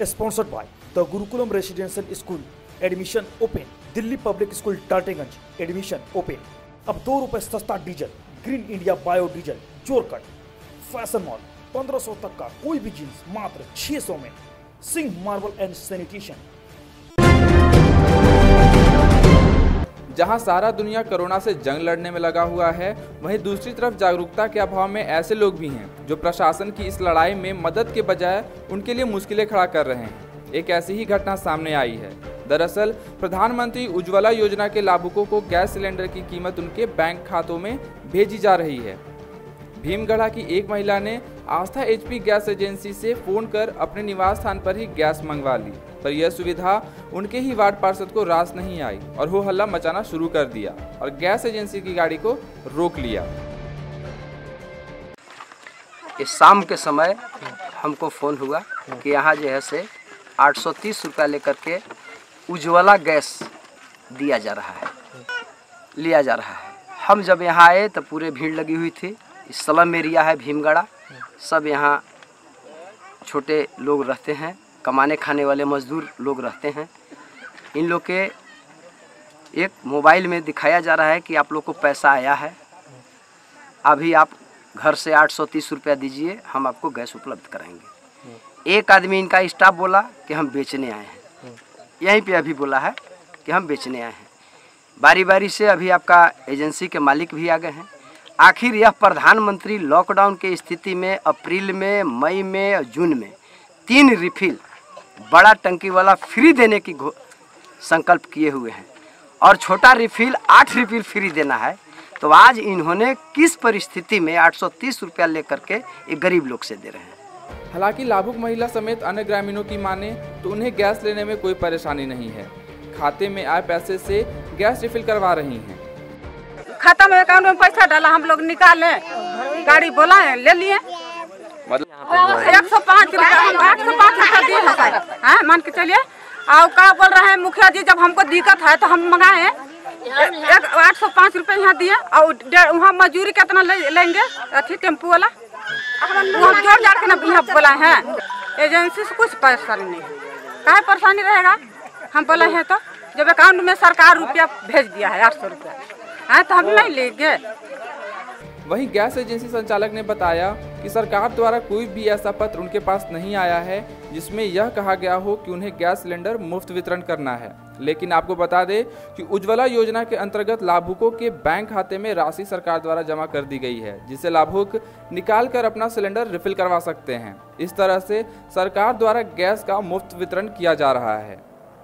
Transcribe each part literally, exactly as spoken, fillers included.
Sponsored by the Gurukulam Residential School. Admission open. Delhi public school Tateganj. Admission open. अब दो रुपए सस्ता diesel. Green India bio diesel Jorkat. Fashion mall. पंद्रह सौ तक का कोई भी जींस मात्र छह सौ में. Singh marble and sanitation. जहां सारा दुनिया कोरोना से जंग लड़ने में लगा हुआ है, वहीं दूसरी तरफ जागरूकता के अभाव में ऐसे लोग भी हैं जो प्रशासन की इस लड़ाई में मदद के बजाय उनके लिए मुश्किलें खड़ा कर रहे हैं। एक ऐसी ही घटना सामने आई है। दरअसल प्रधानमंत्री उज्ज्वला योजना के लाभुकों को गैस सिलेंडर की कीमत उनके बैंक खातों में भेजी जा रही है। भीमगढ़ा की एक महिला ने आस्था एचपी गैस एजेंसी से फोन कर अपने निवास स्थान पर ही गैस मंगवा ली, पर यह सुविधा उनके ही वार्ड पार्षद को रास नहीं आई और हो हल्ला मचाना शुरू कर दिया और गैस एजेंसी की गाड़ी को रोक लिया। इस शाम के समय हमको फ़ोन हुआ कि यहाँ जो है से आठ सौ तीस रुपया लेकर के उज्ज्वला गैस दिया जा रहा है, लिया जा रहा है। हम जब यहाँ आए तो पूरे भीड़ लगी हुई थी। इस स्लम एरिया है भीमगढ़ा, सब यहाँ छोटे लोग रहते हैं, कमाने खाने वाले मजदूर लोग रहते हैं। इन लोग के एक मोबाइल में दिखाया जा रहा है कि आप लोग को पैसा आया है, अभी आप घर से आठ सौ तीस रुपया दीजिए, हम आपको गैस उपलब्ध कराएंगे। एक आदमी इनका स्टाफ बोला कि हम बेचने आए हैं, यहीं पे अभी बोला है कि हम बेचने आए हैं। बारी बारी से अभी आपका एजेंसी के मालिक भी आ गए हैं। आखिर यह प्रधानमंत्री लॉकडाउन की स्थिति में अप्रैल में, मई में और जून में तीन रिफिल बड़ा टंकी वाला फ्री देने की संकल्प किए हुए हैं और छोटा रिफिल आठ रिफिल फ्री देना है। तो आज इन्होंने किस परिस्थिति में आठ सौ तीस रुपया लेकर के एक गरीब लोग से दे रहे हैं। हालांकि लाभुक महिला समेत अन्य ग्रामीणों की माने तो उन्हें गैस लेने में कोई परेशानी नहीं है। खाते में आए पैसे से गैस रिफिल करवा रही हैं। खाता में अकाउंट में पैसा डाला, हम लोग निकाले, गाड़ी बोलाए, ले लिए। मतलब एक सौ पाँच रुपया हम आठ सौ पाँच रुपया दिए हैं, मान के चलिए। और क्या बोल रहे हैं मुखिया जी, जब हमको दिक्कत है तो हम मंगाए एक आठ सौ पाँच रुपये यहाँ दिए और वहाँ मजदूरी कितना ले, लेंगे अथी टेम्पू वाला, वो जोड़ जाड़ के ना यहाँ बोला है। एजेंसी से कुछ परेशानी नहीं है, क्या परेशानी रहेगा। हम बोले हैं तो जब अकाउंट में सरकार रुपया भेज दिया है आठ सौ रुपया है तो हम नहीं लेंगे। वहीं गैस एजेंसी संचालक ने बताया कि सरकार द्वारा कोई भी ऐसा पत्र उनके पास नहीं आया है जिसमें यह कहा गया हो कि उन्हें गैस सिलेंडर मुफ्त वितरण करना है। लेकिन आपको बता दें कि उज्ज्वला योजना के अंतर्गत लाभुकों के बैंक खाते में राशि सरकार द्वारा जमा कर दी गई है, जिसे लाभुक निकाल कर अपना सिलेंडर रिफिल करवा सकते हैं। इस तरह से सरकार द्वारा गैस का मुफ्त वितरण किया जा रहा है।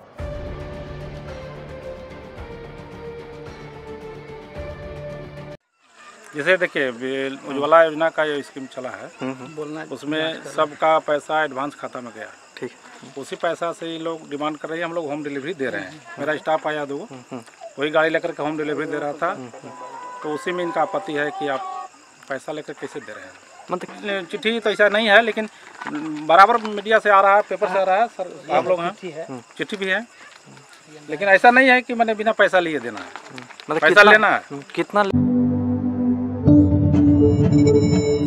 जैसे देखिए उज्ज्वला योजना का ये स्कीम चला है, बोलना उसमें सबका पैसा एडवांस खाता में गया, ठीक है। उसी पैसा से ये लोग डिमांड कर रहे हैं, हम लोग होम डिलीवरी दे रहे हैं। मेरा स्टाफ आया दो, वही गाड़ी लेकर के होम डिलीवरी दे रहा था, तो उसी में इनका आपत्ति है कि आप पैसा लेकर कैसे दे रहे हैं। मतलब चिट्ठी तो ऐसा नहीं है, लेकिन बराबर मीडिया से आ रहा है, पेपर से आ रहा है, सर आप लोग हैं, चिट्ठी भी है, लेकिन ऐसा नहीं है कि मैंने बिना पैसा लिए देना है, पैसा लेना है। कितना